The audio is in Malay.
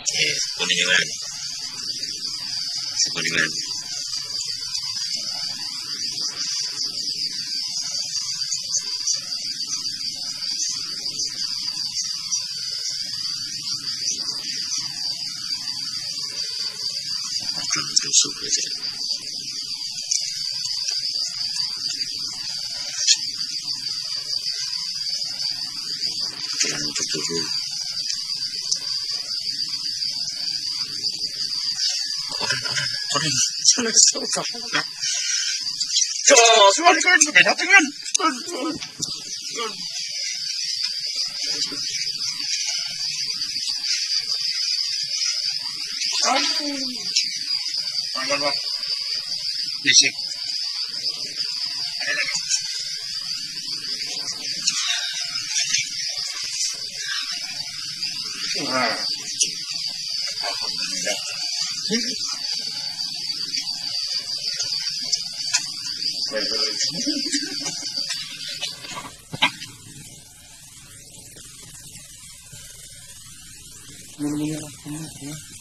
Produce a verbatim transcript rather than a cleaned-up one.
Eh, Poniman. Si Poniman. Akan tusuk saja. Jangan berturu. Orang-orang, orang salah suka. Cok, suan kan, beda dengan. Aduh, mana lah? Bisik. Ada lagi. Wah, alhamdulillah. Mula-mula